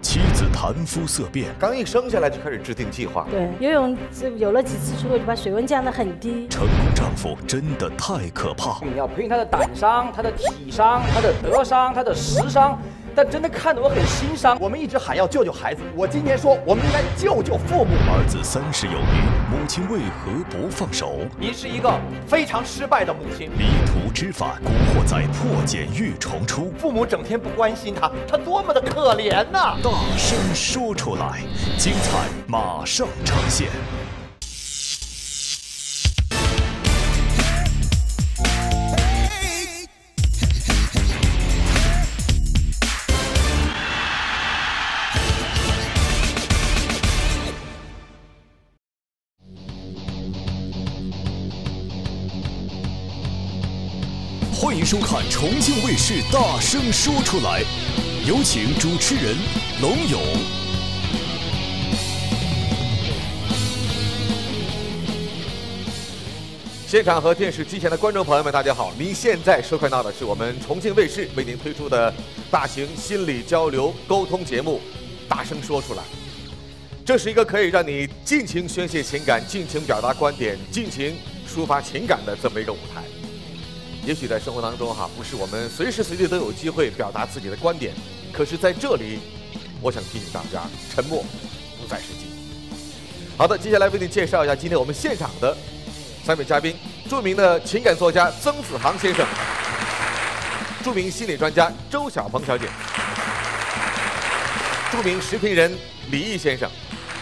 妻子谈肤色变， 刚一生下来就开始制定计划。 对，游泳有了几次之后，就把水温降得很低。 成功丈夫真的太可怕。 你要培训他的胆伤、他的体伤、他的德伤、他的食伤。 但真的看得我很心伤。 我们一直喊要救救孩子，我今天说我们应该救救父母。 儿子30有余，母亲为何不放手？ 您是一个非常失败的母亲。 迷途知返，古惑仔破茧欲重出。 父母整天不关心他，他多么的可怜呐！ 大声说出来，精彩马上呈现。 欢迎收看重庆卫视《大声说出来》，有请主持人龙勇。 现场和电视机前的观众朋友们，大家好！您现在收看到的是我们重庆卫视为您推出的大型心理交流沟通节目《大声说出来》。这是一个可以让你尽情宣泄情感、尽情表达观点、尽情抒发情感的这么一个舞台。 也许在生活当中不是我们随时随地都有机会表达自己的观点，可是在这里，我想提醒大家，沉默不再是金。好的，接下来为您介绍一下今天我们现场的3位嘉宾：著名的情感作家曾子航先生，著名心理专家周小鹏小姐，著名时评人李毅先生。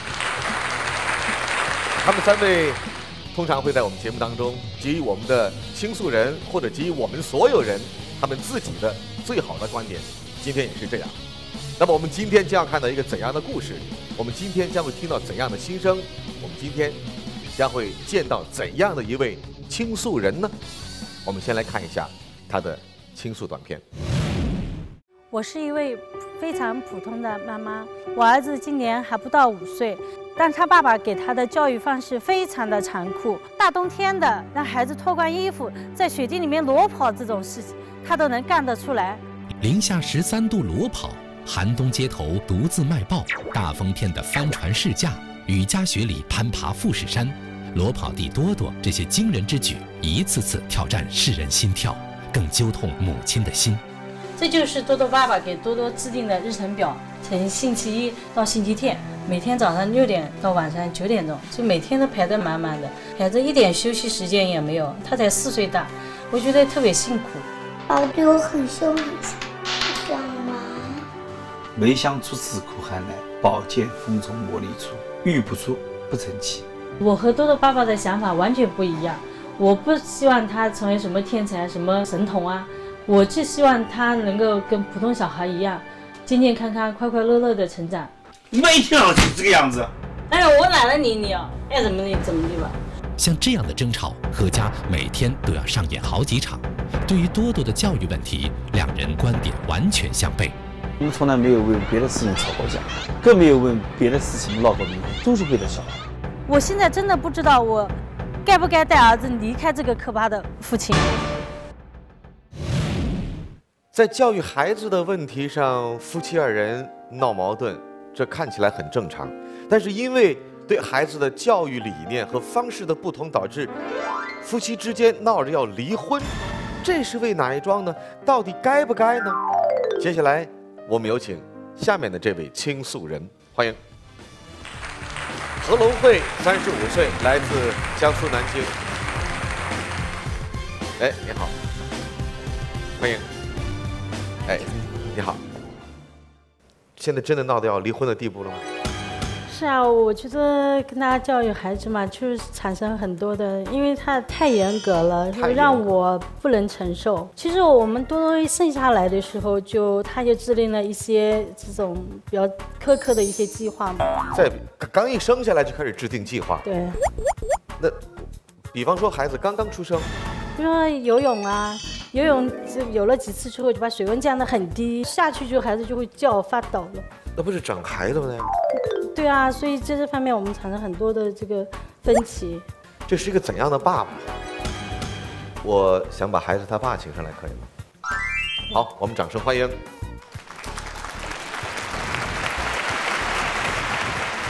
他们3位。 通常会在我们节目当中给予我们的倾诉人或者给予我们所有人他们自己的最好的观点。今天也是这样。那么我们今天将要看到一个怎样的故事？我们今天将会听到怎样的心声？我们今天将会见到怎样的一位倾诉人呢？我们先来看一下他的倾诉短片。 我是一位非常普通的妈妈，我儿子今年还不到5岁。 但他爸爸给他的教育方式非常的残酷，大冬天的让孩子脱光衣服在雪地里面裸跑这种事情，他都能干得出来。 零下13度裸跑，寒冬街头独自卖报，大风天的帆船试驾，雨夹雪里攀爬富士山，裸跑弟多多这些惊人之举，一次次挑战世人心跳，更揪痛母亲的心。 这就是多多爸爸给多多制定的日程表，从星期一到星期天。 每天早上6点到晚上9点钟，就每天都排得满满的，孩子一点休息时间也没有。他才4岁大，我觉得特别辛苦。 爸爸对我很凶很凶，不想玩。 梅香出自苦寒来，宝剑锋从磨砺出。玉不出不成器。 我和多多爸爸的想法完全不一样。我不希望他成为什么天才、什么神童啊，我就希望他能够跟普通小孩一样，健健康康、快快乐乐的成长。 每天就是这个样子。 哎呀，我懒得理你哦，爱怎么地怎么地吧。 像这样的争吵，何家每天都要上演好几场。对于多多的教育问题，两人观点完全相悖。 我们从来没有为别的事情吵过架，更没有为别的事情闹过离婚，都是为了小孩。 我现在真的不知道我该不该带儿子离开这个可怕的父亲。 在教育孩子的问题上，夫妻2人闹矛盾。 这看起来很正常，但是因为对孩子的教育理念和方式的不同，导致夫妻之间闹着要离婚，这是为哪一桩呢？到底该不该呢？接下来我们有请下面的这位倾诉人，欢迎何龙慧，35岁，来自江苏南京。哎，你好，欢迎。哎，你好。 现在真的闹到要离婚的地步了吗？ 是啊，我觉得跟他教育孩子嘛，就是产生很多的，因为他太严格了，就让我不能承受。其实我们多多生下来的时候，他就制定了一些这种比较苛刻的一些计划嘛。 在刚一生下来就开始制定计划。 对。 那，比方说孩子刚刚出生， 比如说游泳啊。 游泳就有了几次之后，就把水温降得很低，下去就孩子就会叫发抖了。 那不是整孩子吗？ 对啊，所以在这方面我们产生很多的这个分歧。 这是一个怎样的爸爸？我想把孩子他爸请上来，可以吗？好，我们掌声欢迎。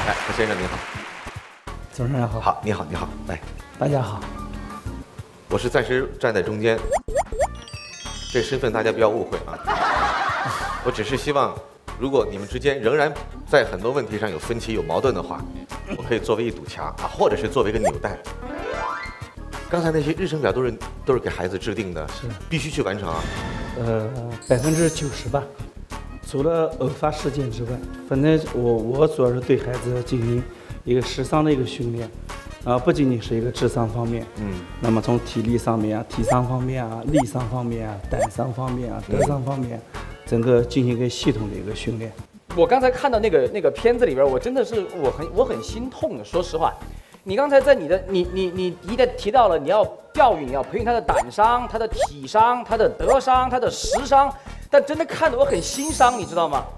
哎，何先生您好。 主持人好。 好，你好，你好，来， 大家好。 我是暂时站在中间，这身份大家不要误会啊。我只是希望，如果你们之间仍然在很多问题上有分歧、有矛盾的话，我可以作为一堵墙啊，或者是作为一个纽带。刚才那些日程表都是给孩子制定的，是必须去完成啊。 90%吧，除了偶发事件之外，反正我主要是对孩子进行一个时尚的一个训练，不仅仅是一个智商方面，那么从体力上面啊、体商方面啊、力商方面啊、胆商方面啊、德商方面，整个进行一个系统的一个训练。 我刚才看到那个片子里边，我真的是我很心痛的。说实话，你刚才在你一旦提到了你要教育，你要培训他的胆商、他的体商、他的德商、他的时商，但真的看得我很心伤，你知道吗？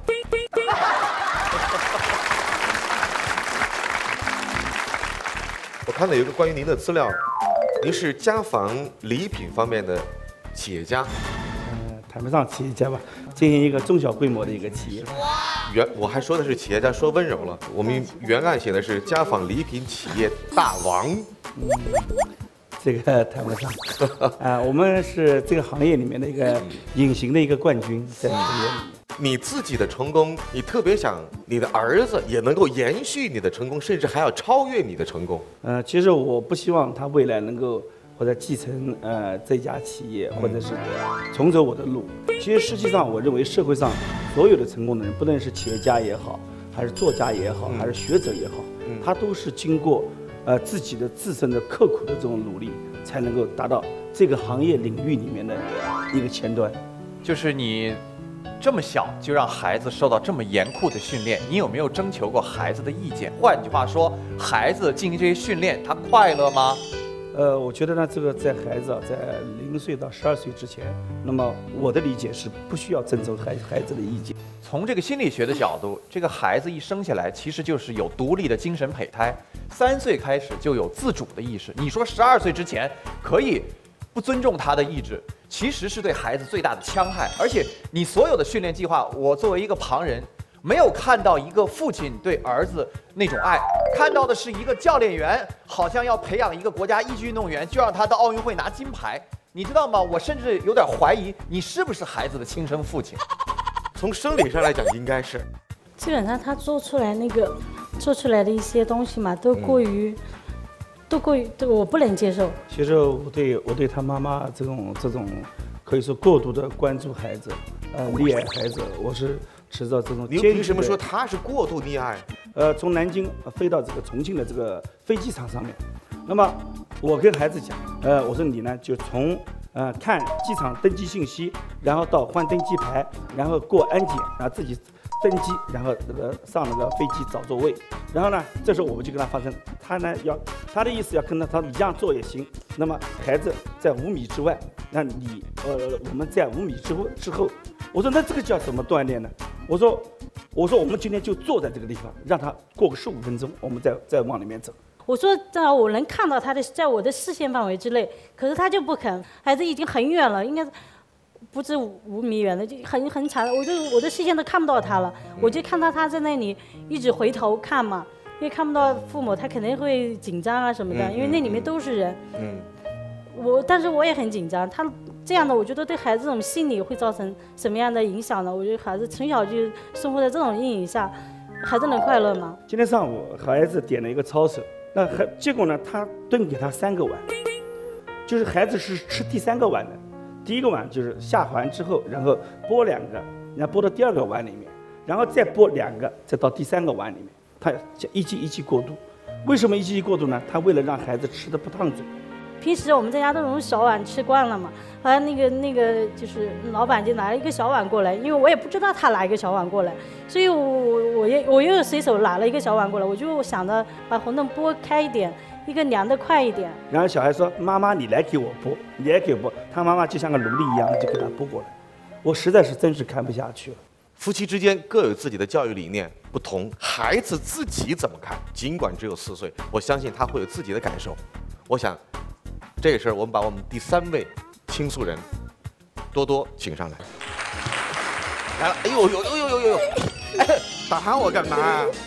我看到有一个关于您的资料，您是家纺礼品方面的企业家。 谈不上企业家吧，进行一个中小规模的一个企业。 我还说的是企业家，说温柔了。我们原案写的是家纺礼品企业大王。 这个谈不上。我们是这个行业里面的一个隐形的一个冠军，在这里面。 你自己的成功，你特别想你的儿子也能够延续你的成功，甚至还要超越你的成功。 其实我不希望他未来能够或者继承这家企业，或者是重走我的路。其实实际上，我认为社会上所有的成功的人，不论是企业家也好，还是作家也好，还是学者也好，他都是经过自己的自身的刻苦的这种努力，才能够达到这个行业领域里面的一个前端。 就是你这么小就让孩子受到这么严酷的训练，你有没有征求过孩子的意见？换句话说，孩子进行这些训练，他快乐吗？ 我觉得呢，这个在孩子在0岁到12岁之前，那么我的理解是不需要征求孩子的意见。 从这个心理学的角度，这个孩子一生下来其实就是有独立的精神胚胎，3岁开始就有自主的意识。你说12岁之前可以不尊重他的意志，其实是对孩子最大的戕害。而且你所有的训练计划，我作为一个旁人，没有看到一个父亲对儿子那种爱，看到的是一个教练员好像要培养一个国家一级运动员，就让他到奥运会拿金牌。你知道吗？我甚至有点怀疑你是不是孩子的亲生父亲。 从生理上来讲，应该是。 基本上他做出来的一些东西嘛，都过于，我不能接受。 其实我对他妈妈这种可以说过度的关注孩子，溺爱孩子，我是持着这种。 您凭什么说他是过度溺爱？ 从南京飞到这个重庆的这个飞机场上面，那么我跟孩子讲，我说你呢就从看机场登机信息，然后到换登机牌，然后过安检，然后自己登机，然后上那个飞机找座位，然后呢，这时候我们就跟他发生，他的意思要跟他一样做也行。那么孩子在5米之外，那我们在5米之后，我说那这个叫怎么锻炼呢？我说我们今天就坐在这个地方，让他过个15分钟，我们再往里面走。 我说我能看到他在我的视线范围之内，可是他就不肯。孩子已经很远了，应该不止5米远了，就很长，我的视线都看不到他了。我就看到他在那里一直回头看嘛，因为看不到父母，他肯定会紧张啊什么的，因为那里面都是人。但是我也很紧张。他这样的，我觉得对孩子这种心理会造成什么样的影响呢？我觉得孩子从小就生活在这种阴影下，孩子能快乐吗？ 今天上午孩子点了一个操手，那结果呢，他炖给他3个碗，就是孩子是吃第3个碗的。第1个碗就是下完之后，然后拨2个，然后拨到第2个碗里面，然后再拨2个，再到第3个碗里面，他一级过渡。为什么一级过渡呢？他为了让孩子吃的不烫嘴。 平时我们在家都用小碗吃惯了嘛，后来那个就是老板就拿了一个小碗过来，因为我也不知道他拿一个小碗过来，所以我又随手拿了一个小碗过来，我就想着把馄饨拨开一点，一个凉的快一点。 然后小孩说：“妈妈，你来给我拨，你来给我拨。”他妈妈就像个奴隶一样，就给他拨过来。我实在是真是看不下去了。 夫妻之间各有自己的教育理念不同，孩子自己怎么看？尽管只有4岁，我相信他会有自己的感受。我想。这个事儿，我们把我们第3位倾诉人多多请上来。来了，哎呦，哎，打我干嘛？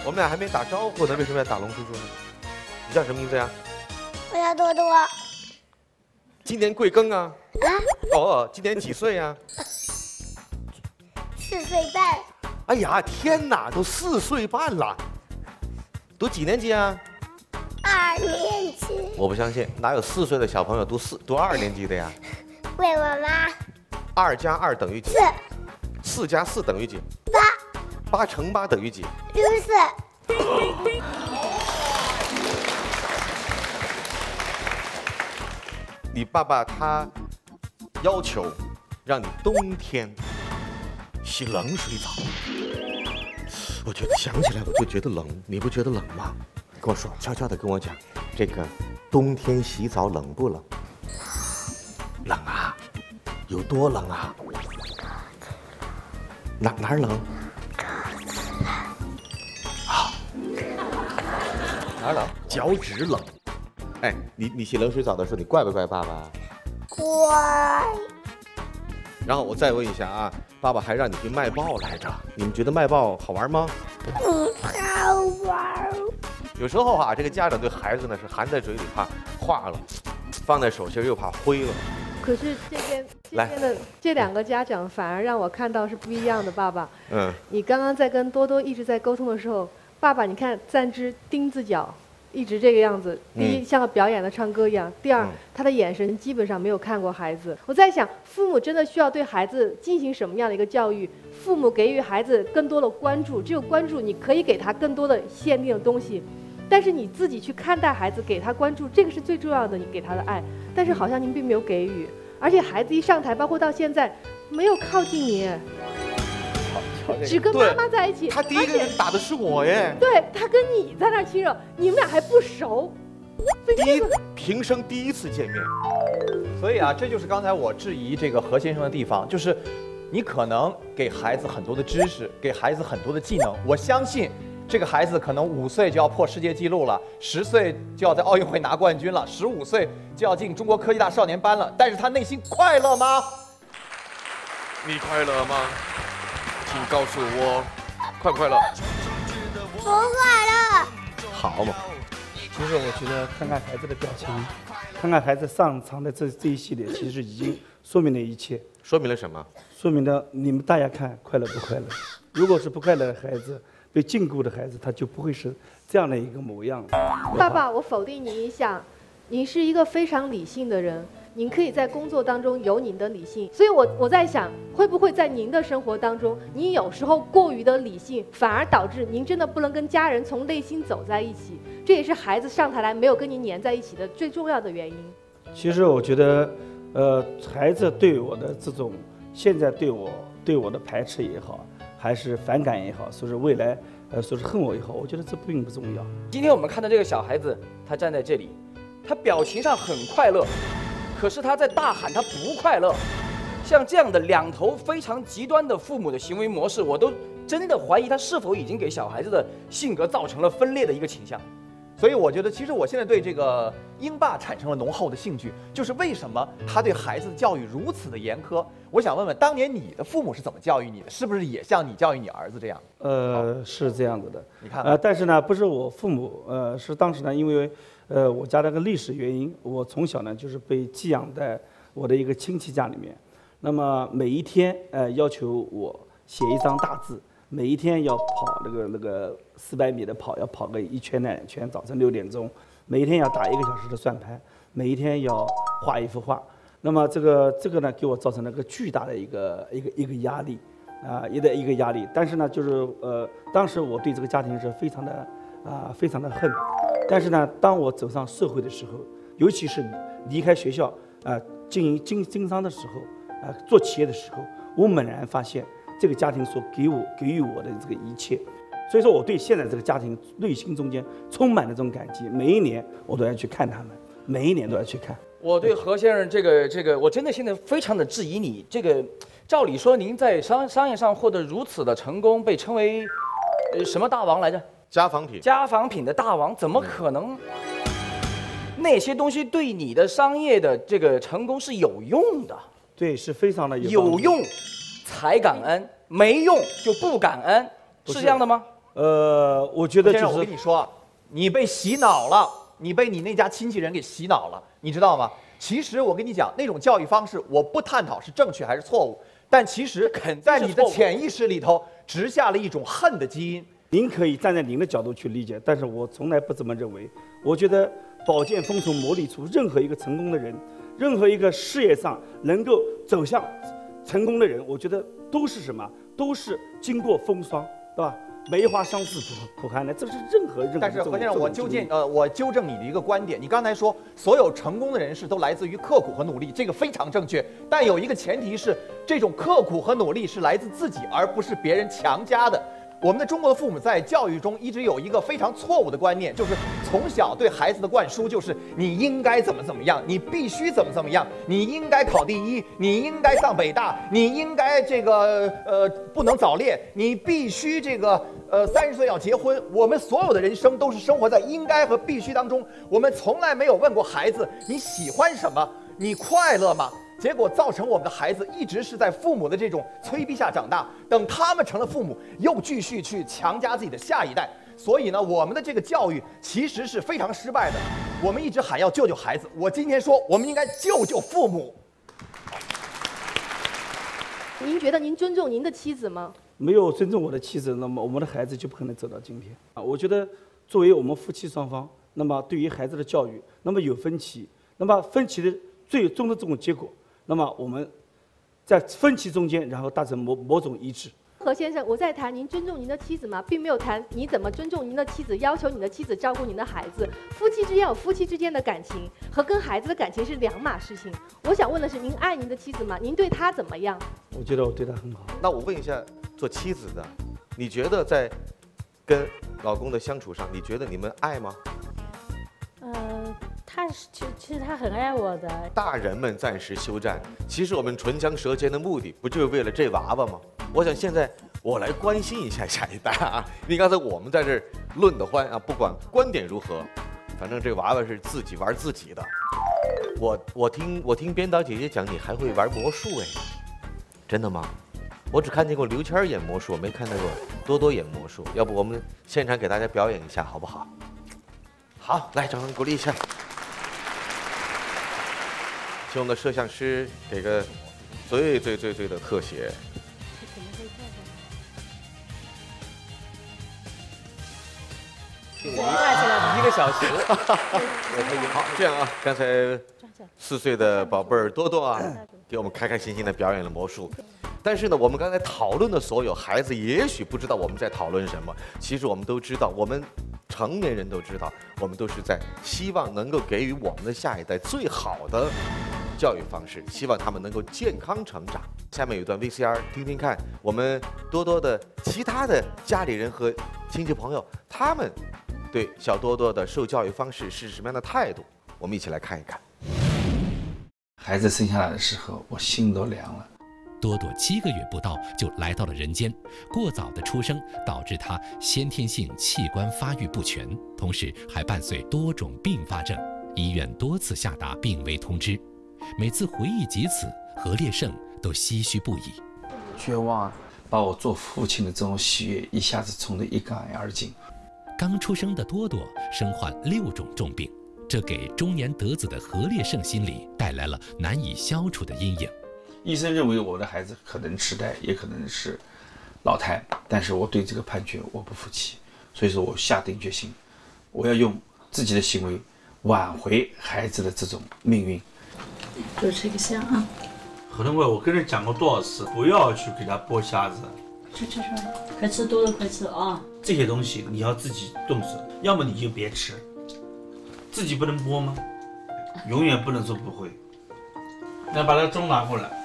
我们俩还没打招呼呢，为什么要打龙叔叔呢？你叫什么名字呀？ 我叫多多。 今年贵庚啊？哦，今年几岁呀 4岁半。 哎呀，天哪，都4岁半了，读几年级啊 ？2年级。 我不相信，哪有4岁的小朋友读2年级的呀？ 问我妈。 2加2等于几？4加4等于几？8乘8等于几 ？64。 你爸爸他要求让你冬天洗冷水澡，我觉得想起来我就觉得冷，你不觉得冷吗？跟我说，悄悄的跟我讲，这个冬天洗澡冷不冷？冷啊，有多冷啊？哪儿冷？啊，哪儿冷？脚趾冷。哎，你洗冷水澡的时候，你怪不怪爸爸？ 乖。 然后我再问一下啊，爸爸还让你去卖报来着，你们觉得卖报好玩吗？ 不好玩。 有时候啊，这个家长对孩子呢是含在嘴里怕化了，放在手心又怕灰了。 可是这边的这2个家长反而让我看到是不一样的。爸爸，你刚刚在跟多多一直在沟通的时候，爸爸你看站只钉子脚。一直这个样子，第一像个表演的唱歌一样，第二他的眼神基本上没有看过孩子。我在想，父母真的需要对孩子进行什么样的一个教育？父母给予孩子更多的关注，只有关注你可以给他更多的限定的东西，但是你自己去看待孩子，给他关注，这个是最重要的，你给他的爱。但是好像您并没有给予，而且孩子一上台，包括到现在，没有靠近你。只跟妈妈在一起， 他第一个人打的是我耶。 对，他跟你在那亲热，你们俩还不熟， 平生第一次见面。 所以啊，这就是刚才我质疑这个何先生的地方，就是你可能给孩子很多的知识，给孩子很多的技能。我相信这个孩子可能5岁就要破世界纪录了，10岁就要在奥运会拿冠军了，15岁就要进中国科技大少年班了。但是他内心快乐吗？ 你快乐吗？请告诉我，快不快乐？ 不快乐。 好嘛。 其实我觉得看看孩子的表情，看看孩子上场的这一系列，其实已经说明了一切。 说明了什么？ 说明了你们大家看快乐不快乐？如果是不快乐的孩子，被禁锢的孩子，他就不会是这样的一个模样。 爸爸，我否定你一下，您是一个非常理性的人。您可以在工作当中有您的理性，所以我在想，会不会在您的生活当中，您有时候过于的理性，反而导致您真的不能跟家人从内心走在一起，这也是孩子上台来没有跟您黏在一起的最重要的原因。 其实我觉得，孩子对我的这种现在对我的排斥也好，还是反感也好，说是未来说是恨我也好，我觉得这并不重要。 今天我们看到这个小孩子，他站在这里，他表情上很快乐。可是他在大喊他不快乐，像这样的2头非常极端的父母的行为模式，我都真的怀疑他是否已经给小孩子的性格造成了分裂的一个倾向。 所以我觉得，其实我现在对这个英爸产生了浓厚的兴趣，就是为什么他对孩子的教育如此的严苛？我想问问，当年你的父母是怎么教育你的？是不是也像你教育你儿子这样？ 是这样子的。 你看， 但是呢，不是我父母，是当时呢，因为我家那个历史原因，我从小呢就是被寄养在我的一个亲戚家里面。那么每一天，要求我写一张大字，每一天要跑那个400米的跑，要跑个1圈2圈，早晨6点钟，每一天要打1个小时的算盘，每一天要画一幅画。那么这个呢，给我造成了个巨大的一个压力，一个压力。但是呢，就是当时我对这个家庭是非常的恨。但是呢，当我走上社会的时候，尤其是离开学校经营经商的时候，做企业的时候，我猛然发现这个家庭所给予我的这个一切。所以说，我对现在这个家庭内心中间充满了这种感激。每一年我都要去看他们，每一年都要去看。 我对何先生这个，我真的现在非常的质疑你。这个照理说，您在商业上获得如此的成功，被称为什么大王来着？ 家纺品。 家纺品的大王，怎么可能？那些东西对你的商业的这个成功是有用的。 对，是非常的有用才感恩，没用就不感恩，是这样的吗？ 我觉得就是我跟你说，你被洗脑了，你被你那家亲戚人给洗脑了，你知道吗？其实我跟你讲，那种教育方式，我不探讨是正确还是错误，但其实在你的潜意识里头植下了一种恨的基因。 您可以站在您的角度去理解，但是我从来不这么认为。我觉得宝剑锋从磨砺出，任何一个成功的人，任何一个事业上能够走向成功的人，我觉得都是什么？都是经过风霜，对吧？梅花香自苦寒来，这是任何。 但是何先生，我纠正你的一个观点，你刚才说所有成功的人士都来自于刻苦和努力，这个非常正确。但有一个前提是，这种刻苦和努力是来自自己，而不是别人强加的。我们的中国的父母在教育中一直有一个非常错误的观念，就是从小对孩子的灌输就是你应该怎么样，你必须怎么样，你应该考第一，你应该上北大，你应该不能早恋，你必须30岁要结婚。我们所有的人生都是生活在应该和必须当中，我们从来没有问过孩子你喜欢什么，你快乐吗？结果造成我们的孩子一直是在父母的这种催逼下长大，等他们成了父母，又继续去强加自己的下一代。所以呢，我们的这个教育其实是非常失败的。我们一直喊要救救孩子，我今天说我们应该救救父母。 您觉得您尊重您的妻子吗？ 没有尊重我的妻子，那么我们的孩子就不可能走到今天啊！我觉得作为我们夫妻双方，那么对于孩子的教育，那么有分歧，那么分歧的最终的这种结果。那么我们在分歧中间，然后达成某种一致。 何先生，我在谈您尊重您的妻子吗？并没有谈你怎么尊重您的妻子，要求你的妻子照顾您的孩子。夫妻之间有夫妻之间的感情，和跟孩子的感情是两码事情。我想问的是，您爱您的妻子吗？您对她怎么样？ 我觉得我对她很好。 那我问一下，做妻子的，你觉得在跟老公的相处上，你觉得你们爱吗？ 其实他很爱我的。 大人们暂时休战，其实我们唇枪舌剑的目的，不就是为了这娃娃吗？我想现在我来关心一下下一代啊！你刚才我们在这儿论得欢啊，不管观点如何，反正这个娃娃是自己玩自己的。我听编导姐姐讲，你还会玩魔术哎，真的吗？我只看见过刘谦演魔术，没看到过多多演魔术。要不我们现场给大家表演一下好不好？好，来，掌声鼓励一下。请我们的摄像师给个最的特写。 1个小时。 好，这样啊，刚才4岁的宝贝儿多多啊，给我们开开心心的表演了魔术。但是呢，我们刚才讨论的所有孩子也许不知道我们在讨论什么，其实我们都知道，我们成年人都知道，我们都是在希望能够给予我们的下一代最好的教育方式，希望他们能够健康成长。下面有一段 VCR， 听听看我们多多的其他的家里人和亲戚朋友，他们对小多多的受教育方式是什么样的态度？我们一起来看一看。 孩子生下来的时候，我心都凉了。 多多7个月不到就来到了人间，过早的出生导致他先天性器官发育不全，同时还伴随多种并发症，医院多次下达病危通知。每次回忆及此，何烈胜都唏嘘不已。 绝望，把我做父亲的这种喜悦一下子冲得一干而尽。 刚出生的多多身患6种重病，这给中年得子的何烈胜心里带来了难以消除的阴影。 医生认为我的孩子可能痴呆，也可能是老态，但是我对这个判决我不服气，所以说我下定决心，我要用自己的行为挽回孩子的这种命运。 就这个虾啊！ 何东贵，我跟你讲过多少次，不要去给他剥虾子。 吃，快吃多了，快吃啊！ 这些东西你要自己动手，要么你就别吃。自己不能剥吗？永远不能说不会。那把那钟拿过来。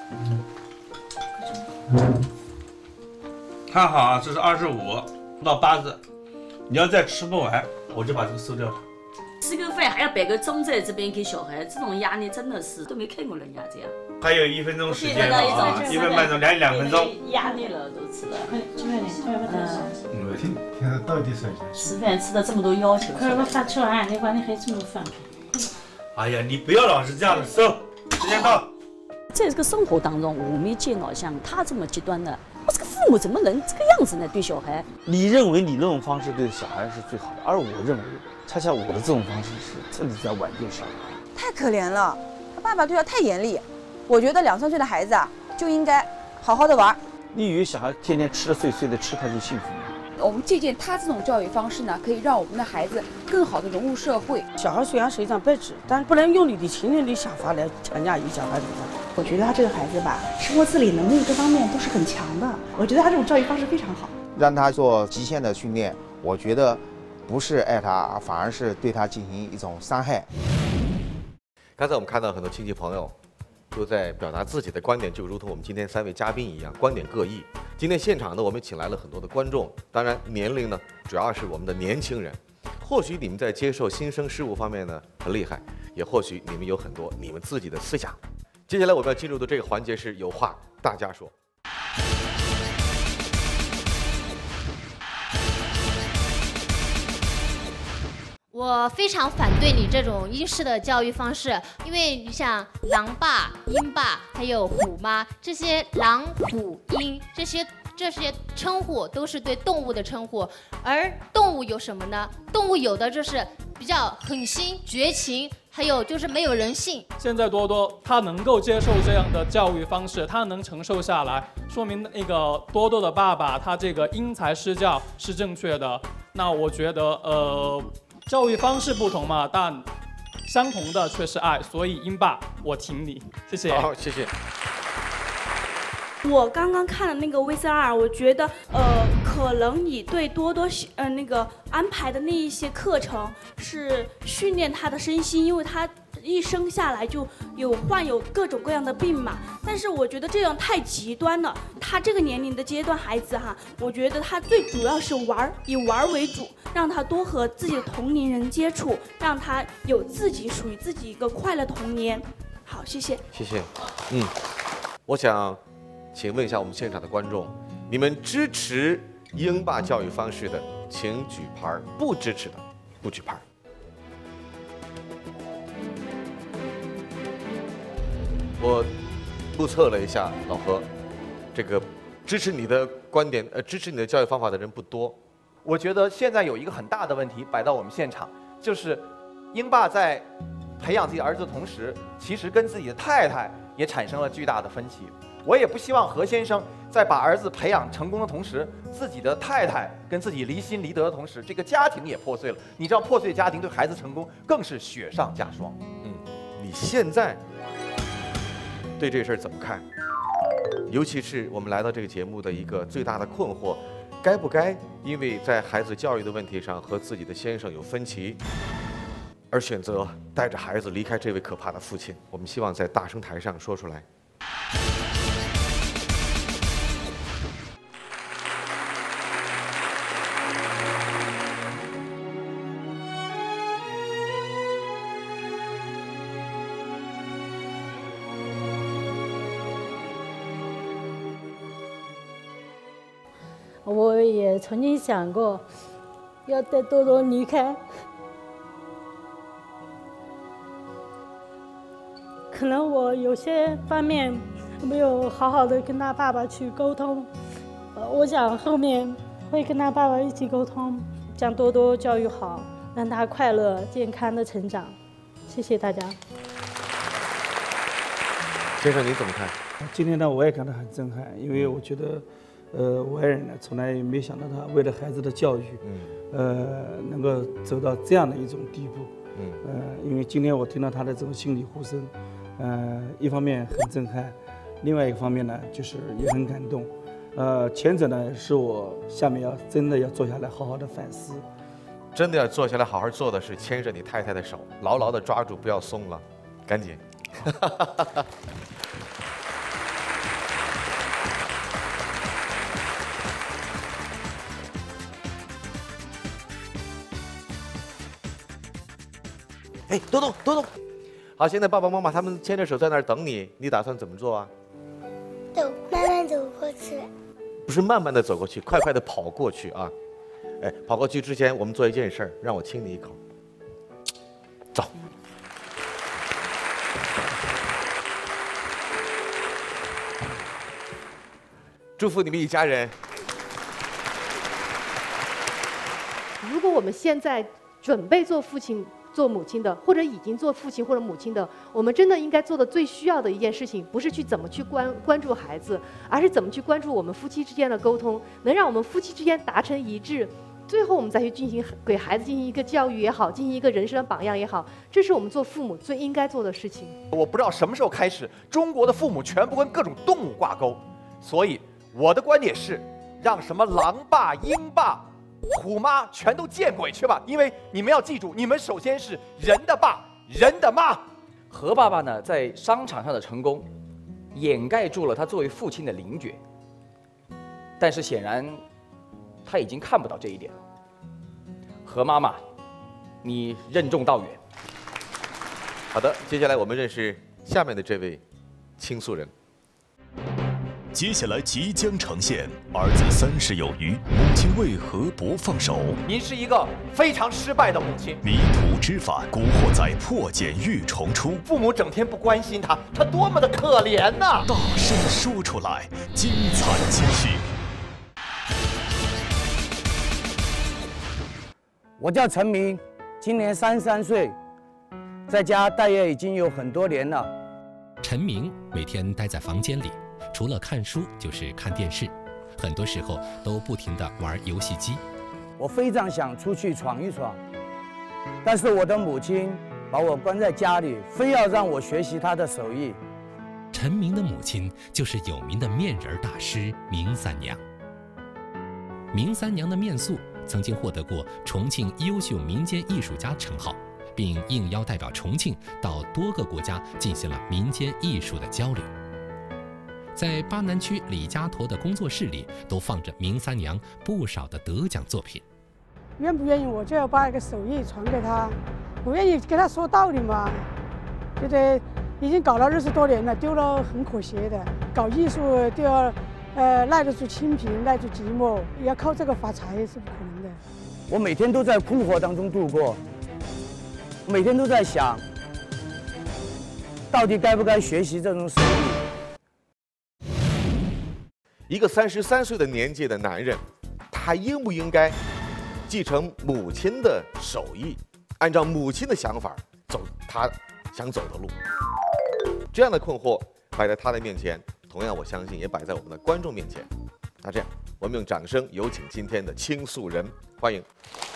看好啊，这是25到8个，你要再吃不完，我就把这个收掉了。 吃个饭还要摆个钟在这边给小孩，这种压力真的是都没看过人家这样。 还有1分钟时间啊，1分半钟，2分钟。 压力了都吃了。 听得到底说一下。 吃饭吃的这么多要求。快给我发吃完，你把你孩子们放。 哎呀，你不要老是这样的收，时间到。 在这个生活当中，我没见到像他这么极端的。我这个母怎么能这个样子呢？对小孩， 你认为你那种方式对小孩是最好的，而我认为恰恰我的这种方式是彻底在挽救小孩。 太可怜了，他爸爸对他太严厉。我觉得2、3岁的孩子啊，就应该好好的玩。 你以为小孩天天吃得碎碎的吃他就幸福吗？ 我们借鉴他这种教育方式呢，可以让我们的孩子更好的融入社会。 小孩虽然是一张白纸，但不能用你的情人的想法来强加于小孩子上。 我觉得他这个孩子吧，生活自理能力各方面都是很强的。我觉得他这种教育方式非常好。 让他做极限的训练，我觉得不是爱他，反而是对他进行一种伤害。 刚才我们看到很多亲戚朋友都在表达自己的观点，就如同我们今天3位嘉宾一样，观点各异。今天现场呢，我们请来了很多的观众，当然年龄呢主要是我们的年轻人。或许你们在接受新生事物方面呢很厉害，也或许你们有很多你们自己的思想。接下来我们要进入的这个环节是有话大家说。 我非常反对你这种英式的教育方式，因为你像狼爸、鹰爸，还有虎妈，这些狼、虎、鹰这些称呼都是对动物的称呼，而动物有什么呢？动物有的就是比较狠心、绝情，还有就是没有人性。 现在多多他能够接受这样的教育方式，他能承受下来，说明那个多多的爸爸他这个因材施教是正确的。那我觉得教育方式不同嘛，但相同的却是爱，所以鹰爸我挺你，谢谢。 好，谢谢。 我刚刚看了那个 VCR， 我觉得可能你对多多那个安排的那一些课程是训练他的身心，因为他一生下来就患有各种各样的病嘛。但是我觉得这样太极端了。他这个年龄的阶段孩子哈，我觉得他最主要是玩，以玩为主，让他多和自己的同龄人接触，让他有自己属于自己一个快乐童年。好，谢谢。 谢谢。我想请问一下我们现场的观众，你们支持鹰爸教育方式的请举牌，不支持的不举牌。我目测了一下，老何，这个支持你的观点，支持你的教育方法的人不多。 我觉得现在有一个很大的问题摆到我们现场，就是鹰爸在培养自己儿子的同时，其实跟自己的太太也产生了巨大的分歧。我也不希望何先生在把儿子培养成功的同时，自己的太太跟自己离心离德的同时，这个家庭也破碎了。你知道，破碎家庭对孩子成功更是雪上加霜。 你现在对这事儿怎么看？尤其是我们来到这个节目的一个最大的困惑，该不该因为在孩子教育的问题上和自己的先生有分歧，而选择带着孩子离开这位可怕的父亲？我们希望在大声台上说出来。 我也曾经想过要带多多离开，可能我有些方面没有好好的跟他爸爸去沟通，我想后面会跟他爸爸一起沟通，将多多教育好，让他快乐健康的成长。谢谢大家。 先生，您怎么看？ 今天呢，我也感到很震撼，因为我觉得。我爱人呢，从来也没想到他为了孩子的教育，能够走到这样的一种地步，因为今天我听到他的这种心理呼声，一方面很震撼，另外一个方面呢，就是也很感动，前者呢是我下面真的要坐下来好好的反思， 真的要坐下来好好做的是牵着你太太的手，牢牢的抓住，不要松了，赶紧。哎，多多，好，现在爸爸妈妈他们牵着手在那儿等你，你打算怎么做啊？ 慢慢走过去。 不是慢慢的走过去，快快的跑过去啊！哎，跑过去之前，我们做一件事儿，让我亲你一口。走。 祝福你们一家人。 如果我们现在准备做父亲、做母亲的，或者已经做父亲或者母亲的，我们真的应该做的最需要的一件事情，不是去怎么去关注孩子，而是怎么去关注我们夫妻之间的沟通，能让我们夫妻之间达成一致。最后我们再去给孩子进行一个教育也好，进行一个人生的榜样也好，这是我们做父母最应该做的事情。 我不知道什么时候开始，中国的父母全部跟各种动物挂钩，所以我的观点是，让什么狼爸、鹰爸、虎妈全都见鬼去吧！因为你们要记住，你们首先是人的爸、人的妈。 何爸爸呢，在商场上的成功，掩盖住了他作为父亲的凌绝，但是显然他已经看不到这一点了。何妈妈，你任重道远。 好的，接下来我们认识下面的这位倾诉人。 接下来即将呈现儿子30有余，母亲为何不放手？ 您是一个非常失败的母亲， 迷途知返，古惑仔破茧欲重出。 父母整天不关心他，他多么的可怜呐！ 大声说出来，精彩继续。 我叫陈明，今年33岁，在家待业已经有很多年了。 陈明每天待在房间里，除了看书就是看电视，很多时候都不停地玩游戏机。 我非常想出去闯一闯，但是我的母亲把我关在家里，非要让我学习她的手艺。 陈明的母亲就是有名的面人大师明三娘。明三娘的面塑曾经获得过重庆优秀民间艺术家称号，并应邀代表重庆到多个国家进行了民间艺术的交流。在巴南区李家坨的工作室里，都放着明三娘不少的得奖作品。 愿不愿意我就要把那个手艺传给他，不愿意跟他说道理嘛。觉得已经搞了20多年了，丢了很可惜的。搞艺术都要耐得住清贫，耐住寂寞，要靠这个发财是不可能的。 我每天都在困惑当中度过，每天都在想，到底该不该学习这种手艺。 一个33岁的年纪的男人，他应不应该继承母亲的手艺，按照母亲的想法走他想走的路？这样的困惑摆在他的面前，同样我相信也摆在我们的观众面前。那这样，我们用掌声有请今天的倾诉人，欢迎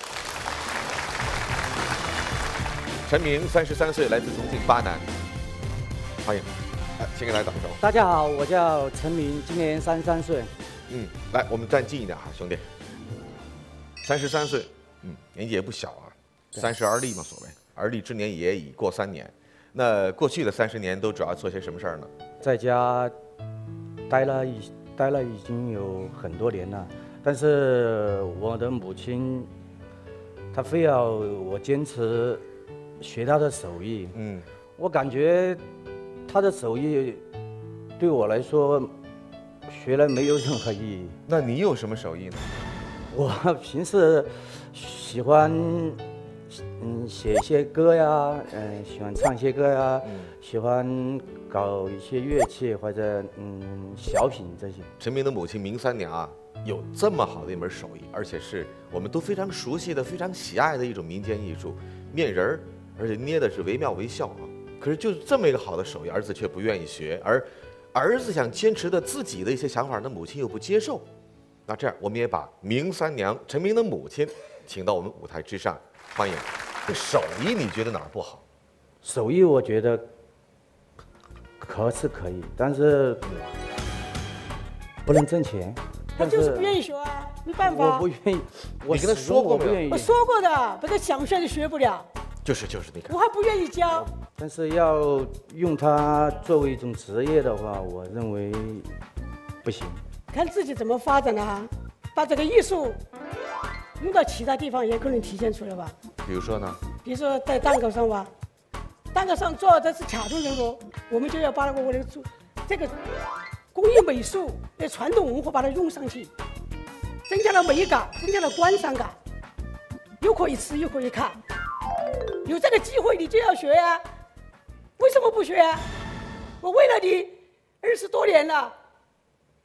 陈明，33岁，来自重庆巴南，欢迎。先给大家打个招呼。 大家好，我叫陈明，今年33岁。 来，我们站近一点哈，兄弟。33岁，年纪也不小啊，30而立嘛，所谓而立之年也已过3年。那过去的30年都主要做些什么事儿呢？ 在家待了已经有很多年了，但是我的母亲她非要我坚持学她的手艺。我感觉她的手艺对我来说学了没有任何意义。 那你有什么手艺呢？ 我平时喜欢写一些歌呀，喜欢唱一些歌呀，喜欢搞一些乐器或者小品这些。 陈明的母亲明三娘啊，有这么好的一门手艺，而且是我们都非常熟悉的、非常喜爱的一种民间艺术——面人儿，而且捏的是惟妙惟肖啊。可是就这么一个好的手艺，儿子却不愿意学，而儿子想坚持的自己的一些想法，那母亲又不接受。那这样，我们也把明三娘陈明的母亲请到我们舞台之上，欢迎。这手艺你觉得哪儿不好？ 手艺我觉得可以，但是不能挣钱。 他就是不愿意学啊，没办法。 我不愿意。 你跟他说过没有？ 我说过的，不是想学就学不了。 就是你看。 我还不愿意教。 但是要用它作为一种职业的话，我认为不行。 看自己怎么发展啊，把这个艺术用到其他地方也可能体现出来吧。 比如说呢？ 比如说在蛋糕上吧，蛋糕上做的是卡通人物，我们就要把我的这个工艺美术的传统文化把它用上去，增加了美感，增加了观赏感，又可以吃又可以看。有这个机会你就要学呀，为什么不学啊？我为了你20多年了，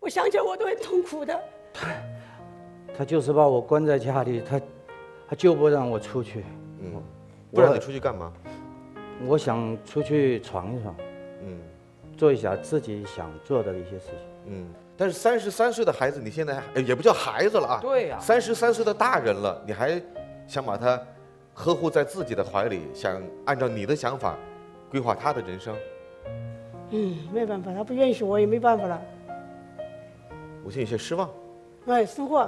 我想起来我都很痛苦的。 他就是把我关在家里，他就不让我出去。 不让你出去干嘛？ 我想出去闯一闯，做一下自己想做的一些事情。 但是33岁的孩子，你现在也不叫孩子了啊。 对呀 ，33岁的大人了，你还想把他呵护在自己的怀里，想按照你的想法规划他的人生。 没办法，他不愿意学，我也没办法了。 我现在有些失望。 失望。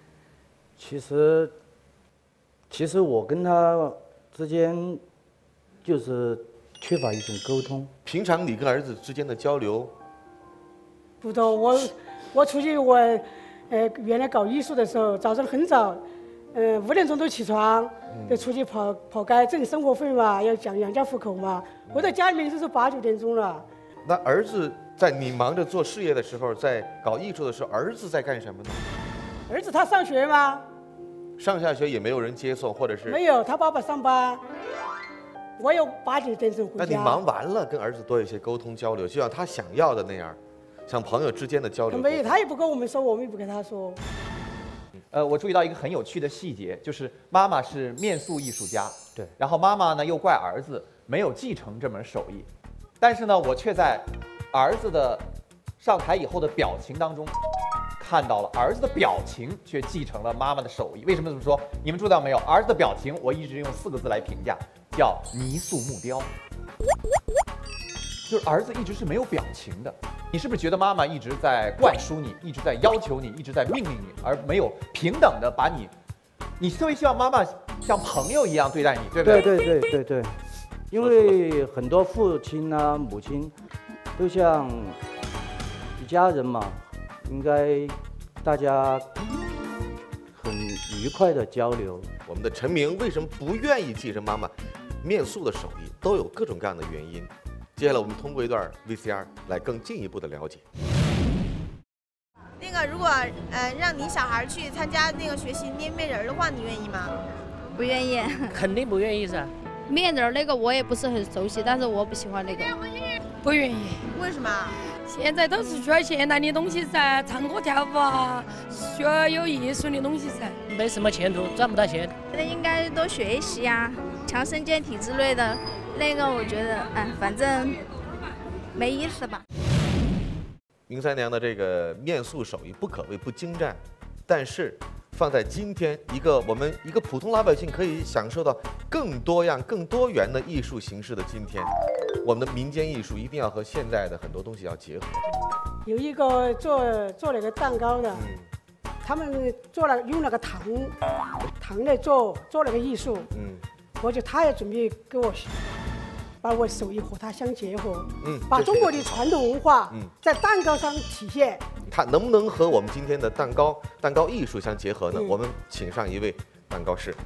其实我跟他之间就是缺乏一种沟通。 平常你跟儿子之间的交流？ 不多，我出去原来搞艺术的时候，早上很早，5点钟都起床，就出去跑街挣生活费嘛，要养家糊口嘛。我在家里面就是8、9点钟了。 那儿子在你忙着做事业的时候，在搞艺术的时候，儿子在干什么呢？ 儿子他上学吗？ 上下学也没有人接送，或者是没有，他爸爸上班。我有8、9点钟回家。 那你忙完了，跟儿子多一些沟通交流，就像他想要的那样，像朋友之间的交流。 没有，他也不跟我们说，我们也不跟他说。 我注意到一个很有趣的细节，就是妈妈是面塑艺术家， 对， 然后妈妈呢又怪儿子没有继承这门手艺，但是呢，我却在儿子的上台以后的表情当中，看到了儿子的表情却继承了妈妈的手艺。为什么这么说？你们注意到没有？儿子的表情，我一直用4个字来评价，叫泥塑木雕。就是儿子一直是没有表情的。你是不是觉得妈妈一直在灌输你，一直在要求你，一直在命令你，而没有平等的把你特别希望妈妈像朋友一样对待你，对不对？ 对，因为很多父亲啊、母亲都像一家人嘛，应该大家很愉快的交流。 我们的陈明为什么不愿意继承妈妈面塑的手艺，都有各种各样的原因。接下来我们通过一段 VCR 来更进一步的了解。 那个，如果让你小孩去参加那个学习捏面人的话，你愿意吗？ 不愿意， 肯定不愿意噻。 面人那个我也不是很熟悉，但是我不喜欢那个。 不愿意。 为什么？ 现在都是需要现代的东西噻，唱歌跳舞啊，需要有艺术的东西噻。 没什么前途，赚不到钱。 那应该多学习啊，强身健体之类的。那个我觉得，反正没意思吧。 明三娘的这个面塑手艺不可谓不精湛，但是放在今天我们一个普通老百姓可以享受到更多样、更多元的艺术形式的今天，我们的民间艺术一定要和现在的很多东西要结合。 有一个做那个蛋糕的，他们用那个糖来做那个艺术，他也准备给我把我手艺和它相结合，把中国的传统文化在蛋糕上体现。 它能不能和我们今天的蛋糕艺术相结合呢？我们请上一位蛋糕师，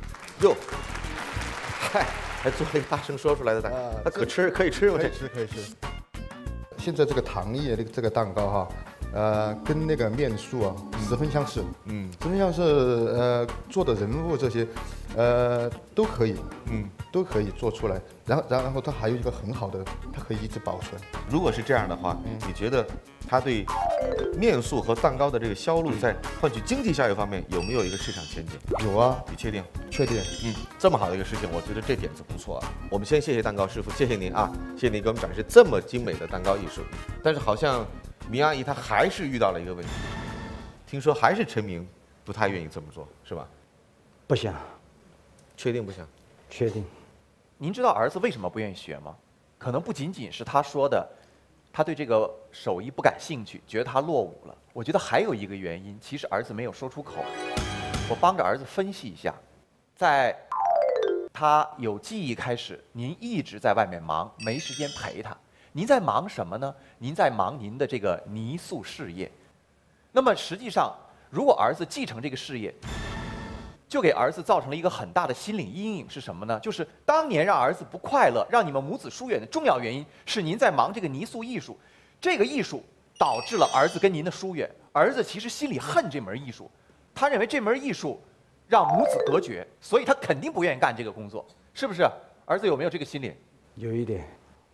还做了一个大声说出来的蛋糕，它可以吃吗？ 可以吃。现在这个糖液这个蛋糕哈，跟那个面塑啊十分相似，十分相似，做的人物这些，都可以，都可以做出来。然后它还有一个很好的，它可以一直保存。 如果是这样的话，你觉得它对面塑和蛋糕的这个销路，在换取经济效益方面有没有一个市场前景？ 有啊， 你确定？ 确定。 这么好的一个事情，我觉得这点子不错啊。我们先谢谢蛋糕师傅，谢谢您啊，谢谢您给我们展示这么精美的蛋糕艺术。但是好像明阿姨她还是遇到了一个问题，听说还是陈明不太愿意这么做，是吧？ 不想。 确定不想？ 确定。 您知道儿子为什么不愿意学吗？可能不仅仅是他说的，他对这个手艺不感兴趣，觉得他落伍了。我觉得还有一个原因，其实儿子没有说出口。我帮着儿子分析一下，在他有记忆开始，您一直在外面忙，没时间陪他。您在忙什么呢？您在忙您的这个泥塑事业。那么实际上，如果儿子继承这个事业，就给儿子造成了一个很大的心理阴影，是什么呢？就是当年让儿子不快乐，让你们母子疏远的重要原因是您在忙这个泥塑艺术，这个艺术导致了儿子跟您的疏远。儿子其实心里恨这门艺术，他认为这门艺术让母子隔绝，所以他肯定不愿意干这个工作，是不是？儿子有没有这个心理？ 有一点。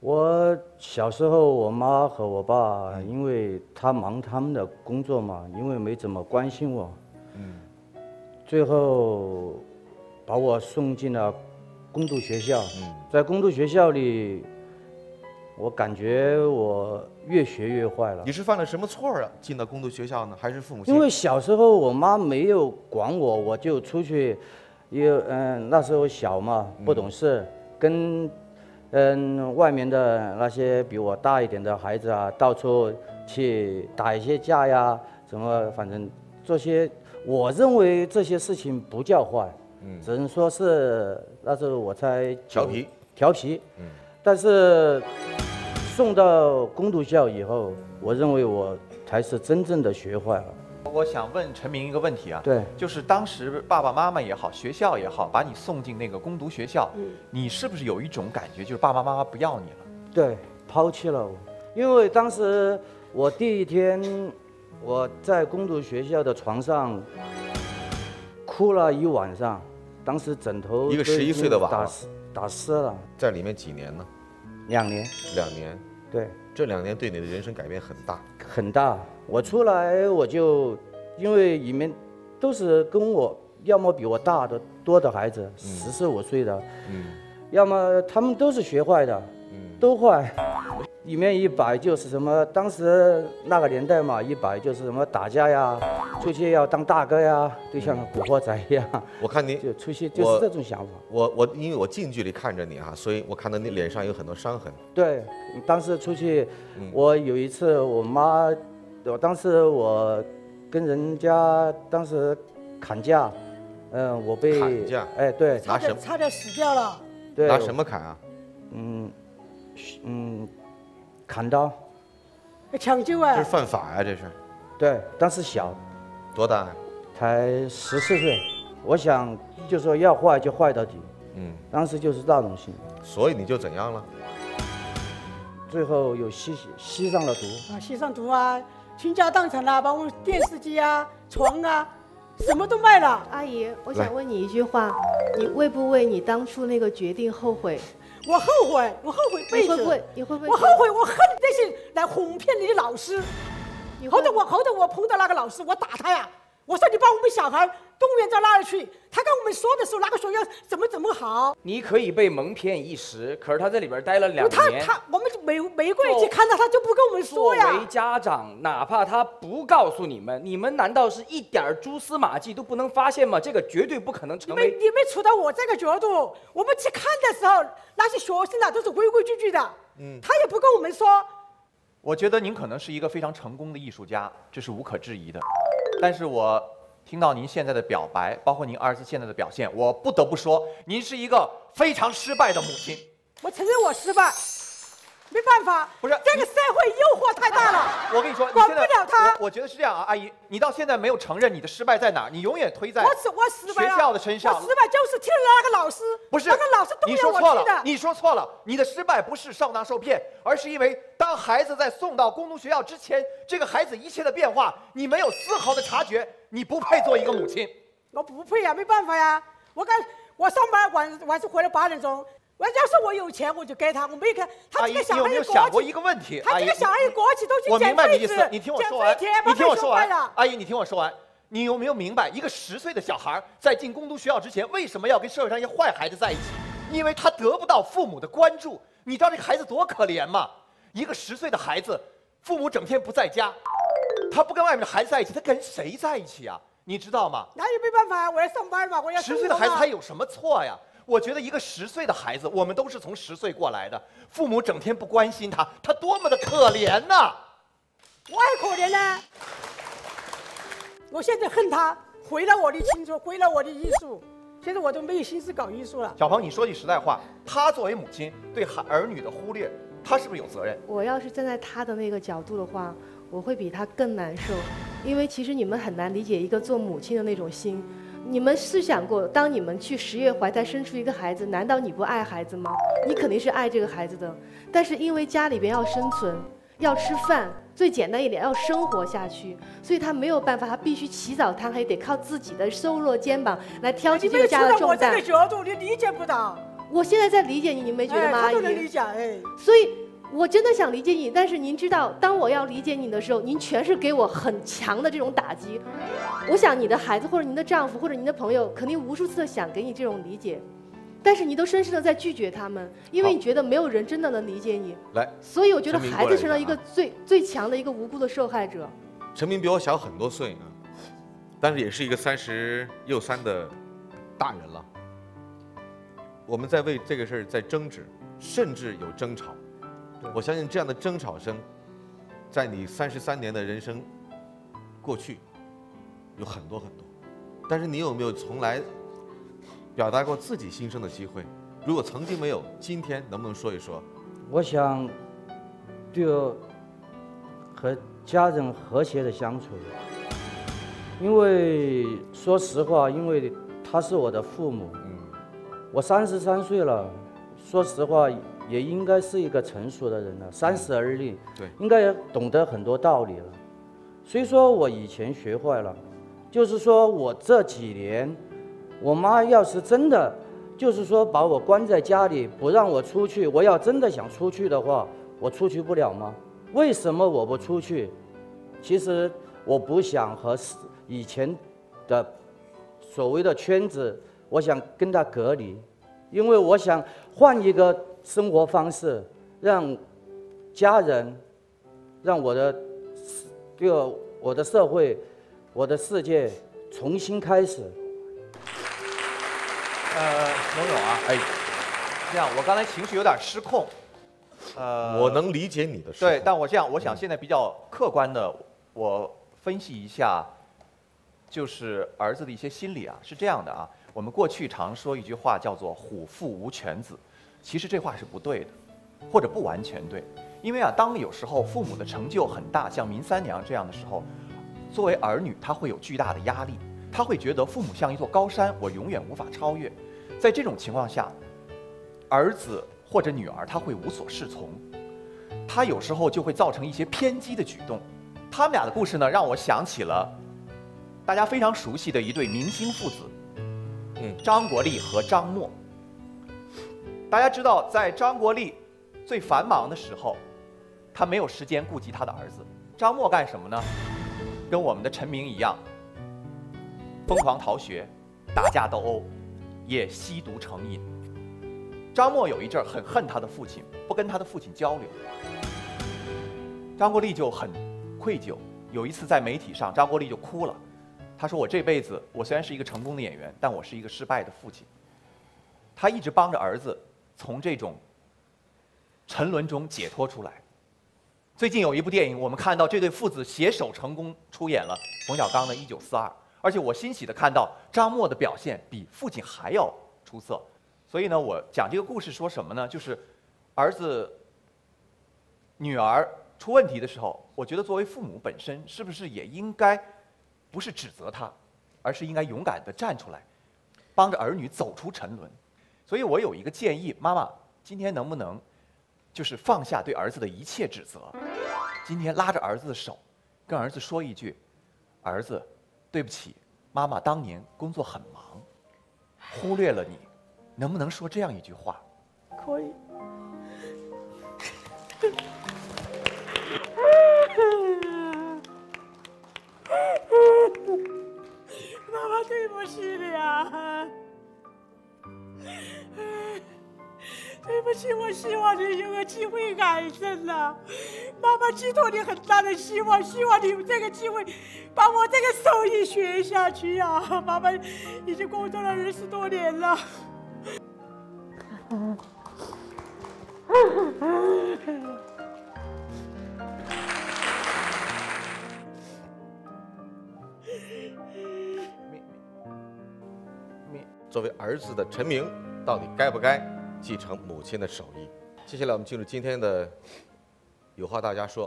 我小时候，我妈和我爸，因为他忙他们的工作嘛，因为没怎么关心我，最后把我送进了工读学校。在工读学校里，我感觉我越学越坏了。 你是犯了什么错啊？进到工读学校呢？还是父母亲？ 因为小时候我妈没有管我，我就出去，那时候小嘛，不懂事，跟外面的那些比我大一点的孩子啊，到处去打一些架呀，什么反正这些，我认为这些事情不叫坏，只能说是那时候我才调皮，但是送到工读校以后，我认为我才是真正的学坏了。 我想问陈明一个问题啊， 对， 就是当时爸爸妈妈也好，学校也好，把你送进那个工读学校，你是不是有一种感觉，就是爸爸妈妈不要你了？ 对，抛弃了我。因为当时我第一天我在工读学校的床上哭了一晚上，当时枕头一个11岁的娃娃打湿了。 在里面几年呢 ？2年。 2年。 对， 这2年对你的人生改变很大。 很大。我出来我就，因为里面都是跟我要么比我大的多的孩子，14、15岁的，要么他们都是学坏的，都坏。里面一摆就是什么，当时那个年代嘛，一摆就是什么打架呀，出去要当大哥呀，就像古惑仔一样。 我看你就出去就是这种想法。 我因为我近距离看着你啊，所以我看到你脸上有很多伤痕。 对，当时出去，我有一次当时我跟人家当时砍价，我被砍价， 哎，对， 差点死掉了。 对， 拿什么砍啊？ 砍刀。 抢救啊！ 这是犯法呀，这是。 对，当时小。 多大？ 才14岁。我想就说要坏就坏到底。当时就是那种心。 所以你就怎样了？ 最后有吸上了毒。 吸上毒啊！倾家荡产啦，把我们电视机啊、床啊，什么都卖了。 阿姨，我想问你一句话，你为不为你当初那个决定后悔？ 我后悔一辈子。 你会不会？ 我后悔，我恨那些来哄骗你的老师。后头我碰到那个老师，我打他呀！我说你把我们小孩动员到那里去，他跟我们说的时候，那个学校怎么好？ 你可以被蒙骗一时，可是他在里边待了2年。 我们每个月去看他就不跟我们说呀。 作为家长，哪怕他不告诉你们，你们难道是一点蛛丝马迹都不能发现吗？这个绝对不可能成为。 你没处到我这个角度，我们去看的时候，那些学生啊都是规规矩矩的，他也不跟我们说。 我觉得您可能是一个非常成功的艺术家，这是无可置疑的。但是我听到您现在的表白，包括您儿子现在的表现，我不得不说，您是一个非常失败的母亲。 我承认我失败，没办法， 不是这个社会诱惑太大了。 我跟你说， 管不了他。 我觉得是这样啊，阿姨，你到现在没有承认你的失败在哪儿，你永远推在我失败了学校的身上。 我失败就是听了那个老师， 不是那个老师动员我去的。 你说错了，你的失败不是上当受骗，而是因为当孩子在送到工读学校之前，这个孩子一切的变化，你没有丝毫的察觉，你不配做一个母亲。 我不配呀，没办法呀。我上班晚上回来8点钟。要是我有钱，我就给他。我没给他这个小孩有没有想过一个问题？ 他这个小孩国企都去我明白你意思， 你听我说完。你听我说完，阿姨，你听我说完。你有没有明白，一个10岁的小孩在进工读学校之前，为什么要跟社会上一些坏孩子在一起？因为他得不到父母的关注。你知道这个孩子多可怜吗？一个10岁的孩子，父母整天不在家，他不跟外面的孩子在一起，他跟谁在一起啊？你知道吗？ 那也没办法呀，我要上班嘛，我要。 10岁的孩子他有什么错呀？我觉得一个10岁的孩子，我们都是从10岁过来的，父母整天不关心他，他多么的可怜呐！ 我还可怜呢，我现在恨他，毁了我的青春，毁了我的艺术，现在我都没有心思搞艺术了。 小鹏，你说句实在话，他作为母亲对儿女的忽略，他是不是有责任？ 我要是站在他的那个角度的话，我会比他更难受，因为其实你们很难理解一个做母亲的那种心。你们试想过，当你们去10月怀胎生出一个孩子，难道你不爱孩子吗？你肯定是爱这个孩子的，但是因为家里边要生存，要吃饭，最简单一点要生活下去，所以他没有办法，他必须起早贪黑，得靠自己的瘦弱肩膀来挑起这个家的重担。 你没处到我这个角度，你理解不到。 我现在在理解你，你没觉得吗？阿姨， 他都能理解哎。 所以。我真的想理解你，但是您知道，当我要理解你的时候，您全是给我很强的这种打击。我想你的孩子或者您的丈夫或者您的朋友，肯定无数次想给你这种理解，但是你都深深的在拒绝他们，因为你觉得没有人真的能理解你。 来， 所以我觉得孩子成了一个最强的一个无辜的受害者。 陈明比我小很多岁啊，但是也是一个30又3的大人了。我们在为这个事儿在争执，甚至有争吵。我相信这样的争吵声，在你33年的人生过去有很多很多，但是你有没有从来表达过自己心声的机会？如果曾经没有，今天能不能说一说？ 我想就和家人和谐的相处，因为说实话，因为他是我的父母，我33岁了，说实话。也应该是一个成熟的人了，30而立， 对， 应该也懂得很多道理了。所以说我以前学坏了，就是说我这几年，我妈要是真的，就是说把我关在家里不让我出去，我要真的想出去的话，我出去不了吗？为什么我不出去？其实我不想和以前的所谓的圈子，我想跟他隔离，因为我想换一个生活方式，让家人，让我的社会，我的世界重新开始。 龙勇啊，哎，这样我刚才情绪有点失控， 我能理解你的失控。 对，但我这样，我想现在比较客观的，我分析一下，就是儿子的一些心理啊，是这样的啊，我们过去常说一句话叫做“虎父无犬子”。其实这话是不对的，或者不完全对，因为啊，当有时候父母的成就很大，像明三娘这样的时候，作为儿女他会有巨大的压力，他会觉得父母像一座高山，我永远无法超越。在这种情况下，儿子或者女儿他会无所适从，他有时候就会造成一些偏激的举动。他们俩的故事呢，让我想起了大家非常熟悉的一对明星父子，张国立和张默。大家知道，在张国立最繁忙的时候，他没有时间顾及他的儿子。张默干什么呢？跟我们的陈明一样，疯狂逃学，打架斗殴，也吸毒成瘾。张默有一阵儿很恨他的父亲，不跟他的父亲交流。张国立就很愧疚。有一次在媒体上，张国立就哭了，他说：“我这辈子，我虽然是一个成功的演员，但我是一个失败的父亲。”他一直帮着儿子从这种沉沦中解脱出来。最近有一部电影，我们看到这对父子携手成功出演了冯小刚的《1942》，而且我欣喜地看到张默的表现比父亲还要出色。所以呢，我讲这个故事说什么呢？就是儿子、女儿出问题的时候，我觉得作为父母本身，是不是也应该不是指责他，而是应该勇敢地站出来，帮着儿女走出沉沦。所以我有一个建议，妈妈，今天能不能就是放下对儿子的一切指责，今天拉着儿子的手，跟儿子说一句：“儿子，对不起，妈妈当年工作很忙，忽略了你。”能不能说这样一句话？ 可以。妈妈对不起你啊！对不起，我希望你有个机会改正了。妈妈寄托你很大的希望，希望你有这个机会把我这个手艺学下去啊！妈妈已经工作了20多年了。 作为儿子的陈明，到底该不该继承母亲的手艺？接下来我们进入今天的有话大家说。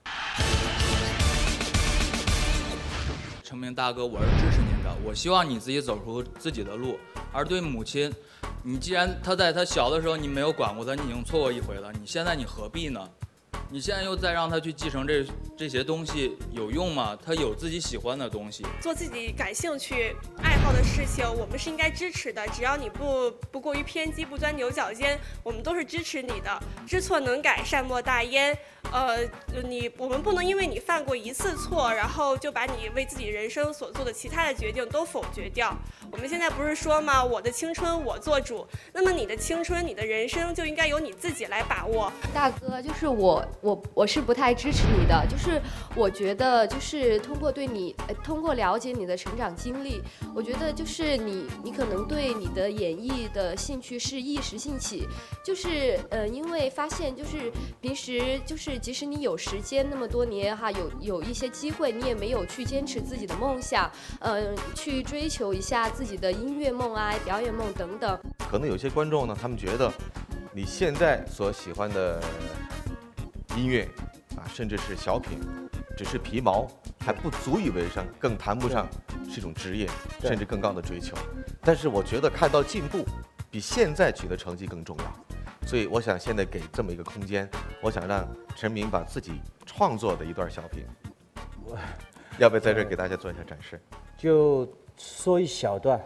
陈明大哥，我是支持您的，我希望你自己走出自己的路。而对母亲，你既然他在他小的时候你没有管过他，你已经错过一回了，你现在你何必呢？ 你现在又再让他去继承这些东西，有用吗？他有自己喜欢的东西， 做自己感兴趣、爱好的事情，我们是应该支持的。只要你不过于偏激、不钻牛角尖，我们都是支持你的。知错能改，善莫大焉。我们不能因为你犯过一次错，然后就把你为自己人生所做的其他的决定都否决掉。我们现在不是说吗？我的青春我做主。那么你的青春、你的人生就应该由你自己来把握。 大哥，就是我是不太支持你的，就是我觉得就是通过了解你的成长经历，我觉得就是你可能对你的演艺的兴趣是一时兴起，就是因为发现就是平时就是即使你有时间那么多年哈，有一些机会，你也没有去坚持自己的梦想，去追求一下自己的音乐梦啊、表演梦等等。 可能有些观众呢，他们觉得你现在所喜欢的音乐啊，甚至是小品，只是皮毛，还不足以为生，更谈不上是一种职业，甚至更高的追求。但是我觉得看到进步，比现在取得成绩更重要。所以我想现在给这么一个空间，我想让陈明把自己创作的一段小品，要不要在这儿给大家做一下展示？ 就说一小段。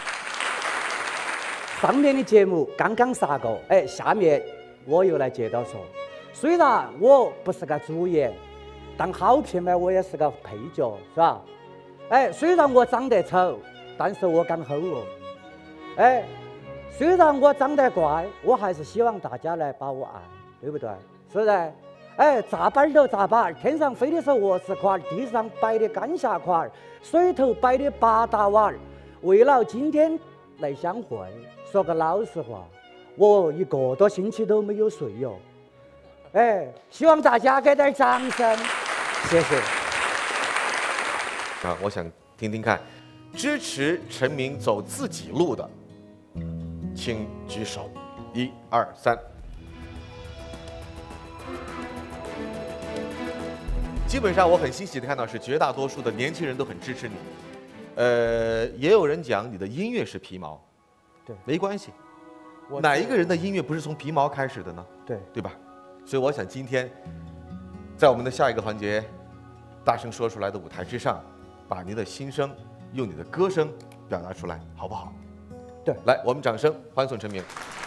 上面的节目刚刚杀过，下面我又来接到说，虽然我不是个主演，但好片嘛，我也是个配角，是吧？虽然我长得丑，但是我敢吼哦。虽然我长得怪，我还是希望大家来把我爱，对不对？是不是？炸板都炸板，天上飞的是螺丝块，地上摆的干虾块，水头摆的八大碗。为了今天来相会，说个老实话，我1个多星期都没有睡哟。希望大家给点掌声，谢谢。 我想听听看，支持陈明走自己路的，请举手，1、2、3。基本上我很欣喜的看到是绝大多数的年轻人都很支持你。也有人讲你的音乐是皮毛， 对， 没关系。哪一个人的音乐不是从皮毛开始的呢？对吧？所以我想今天，在我们的下一个环节，大声说出来的舞台之上，把您的心声用你的歌声表达出来，好不好？ 对， 来，我们掌声欢送陈明。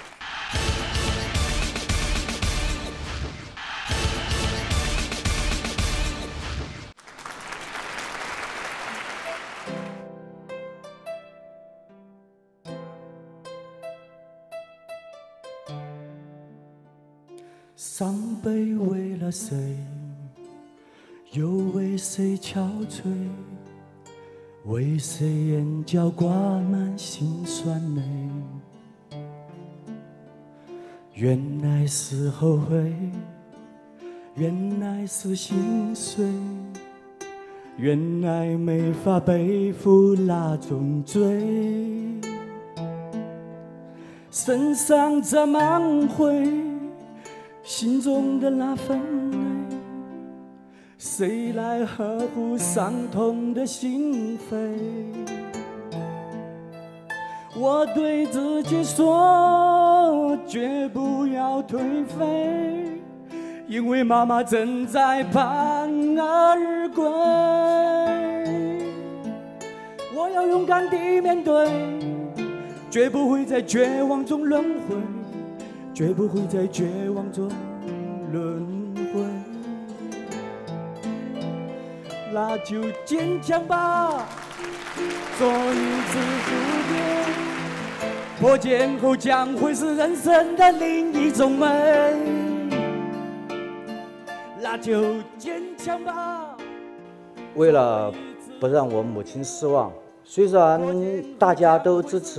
伤悲为了谁，又为谁憔悴？为谁眼角挂满心酸泪？原来是后悔，原来是心碎，原来没法背负那种罪。身上沾满灰，心中的那份泪，谁来呵护伤痛的心扉？我对自己说，绝不要颓废，因为妈妈正在盼儿归。我要勇敢地面对，绝不会在绝望中轮回，绝不会在绝望中轮回。那就坚强吧，做一只蝴蝶，破茧后将会是人生的另一种美。那就坚强吧。 为了不让我母亲失望，虽然大家都支持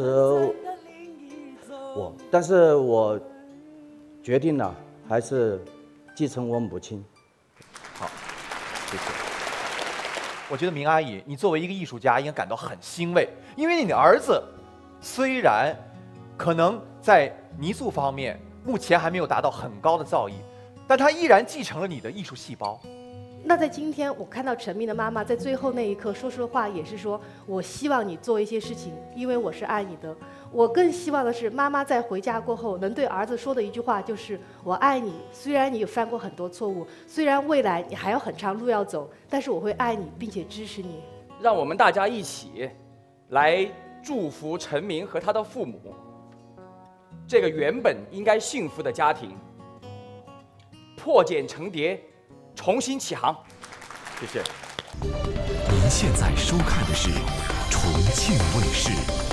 我，但是我决定了，还是继承我母亲。 好，谢谢。我觉得明阿姨，你作为一个艺术家，应该感到很欣慰，因为你的儿子虽然可能在泥塑方面目前还没有达到很高的造诣，但他依然继承了你的艺术细胞。 那在今天，我看到陈明的妈妈在最后那一刻说出的话，也是说我希望你做一些事情，因为我是爱你的。我更希望的是，妈妈在回家过后能对儿子说的一句话，就是我爱你。虽然你有犯过很多错误，虽然未来你还有很长路要走，但是我会爱你，并且支持你。 让我们大家一起来祝福陈明和他的父母，这个原本应该幸福的家庭破茧成蝶，重新起航。 谢谢。 您现在收看的是重庆卫视。